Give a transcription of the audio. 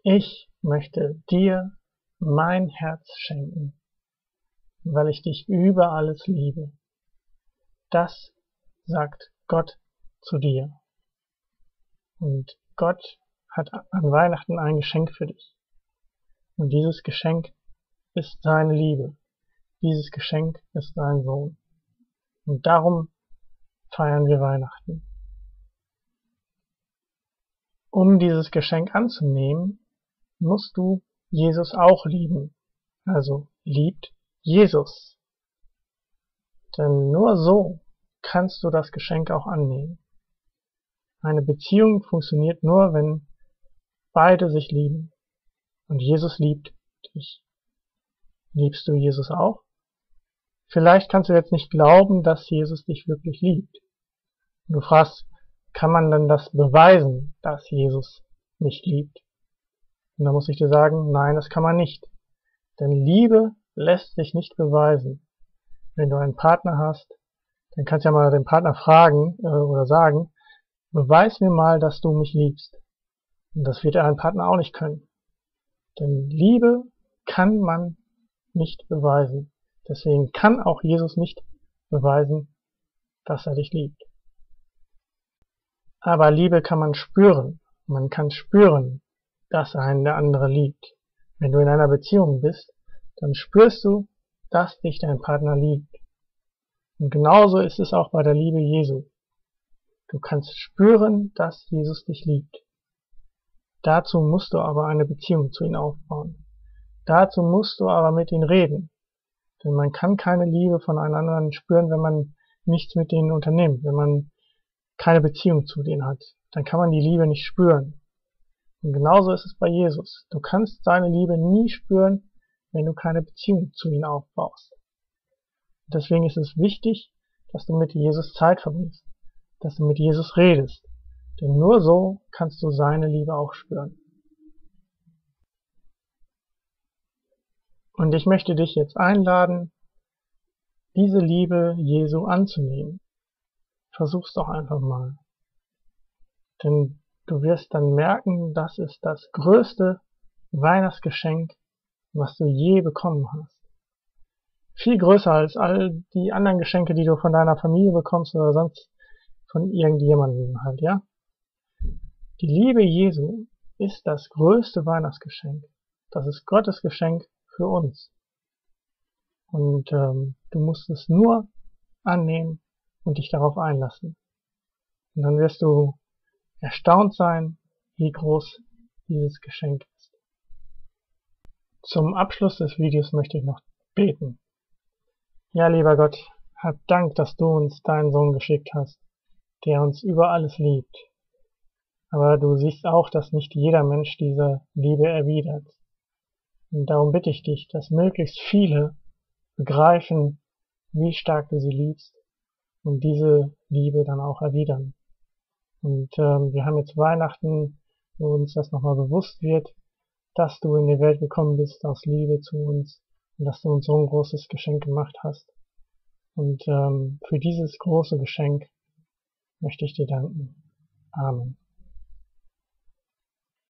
Ich möchte dir mein Herz schenken, weil ich dich über alles liebe. Das sagt Gott zu dir. Und Gott hat an Weihnachten ein Geschenk für dich. Und dieses Geschenk ist seine Liebe. Dieses Geschenk ist sein Sohn. Und darum feiern wir Weihnachten. Um dieses Geschenk anzunehmen, musst du Jesus auch lieben. Also liebt Jesus. Denn nur so kannst du das Geschenk auch annehmen. Eine Beziehung funktioniert nur, wenn beide sich lieben. Und Jesus liebt dich. Liebst du Jesus auch? Vielleicht kannst du jetzt nicht glauben, dass Jesus dich wirklich liebt. Und du fragst, kann man denn das beweisen, dass Jesus mich liebt? Und da muss ich dir sagen, nein, das kann man nicht. Denn Liebe lässt sich nicht beweisen. Wenn du einen Partner hast, dann kannst du ja mal den Partner fragen oder sagen, beweis mir mal, dass du mich liebst. Und das wird ein Partner auch nicht können. Denn Liebe kann man nicht beweisen. Deswegen kann auch Jesus nicht beweisen, dass er dich liebt. Aber Liebe kann man spüren. Man kann spüren, dass einen der andere liebt. Wenn du in einer Beziehung bist, dann spürst du, dass dich dein Partner liebt. Und genauso ist es auch bei der Liebe Jesu. Du kannst spüren, dass Jesus dich liebt. Dazu musst du aber eine Beziehung zu ihm aufbauen. Dazu musst du aber mit ihm reden. Denn man kann keine Liebe von einem anderen spüren, wenn man nichts mit denen unternimmt, wenn man keine Beziehung zu denen hat. Dann kann man die Liebe nicht spüren. Und genauso ist es bei Jesus. Du kannst seine Liebe nie spüren, wenn du keine Beziehung zu ihm aufbaust. Deswegen ist es wichtig, dass du mit Jesus Zeit verbringst, dass du mit Jesus redest. Denn nur so kannst du seine Liebe auch spüren. Und ich möchte dich jetzt einladen, diese Liebe Jesu anzunehmen. Versuch's doch einfach mal. Denn du wirst dann merken, das ist das größte Weihnachtsgeschenk, was du je bekommen hast. Viel größer als all die anderen Geschenke, die du von deiner Familie bekommst oder sonst von irgendjemandem halt, ja? Die Liebe Jesu ist das größte Weihnachtsgeschenk. Das ist Gottes Geschenk für uns. Und du musst es nur annehmen und dich darauf einlassen. Und dann wirst du erstaunt sein, wie groß dieses Geschenk ist. Zum Abschluss des Videos möchte ich noch beten. Ja, lieber Gott, hab Dank, dass du uns deinen Sohn geschickt hast, der uns über alles liebt. Aber du siehst auch, dass nicht jeder Mensch diese Liebe erwidert. Und darum bitte ich dich, dass möglichst viele begreifen, wie stark du sie liebst und diese Liebe dann auch erwidern. Und wir haben jetzt Weihnachten, wo uns das nochmal bewusst wird, dass du in die Welt gekommen bist aus Liebe zu uns und dass du uns so ein großes Geschenk gemacht hast. Und für dieses große Geschenk möchte ich dir danken. Amen.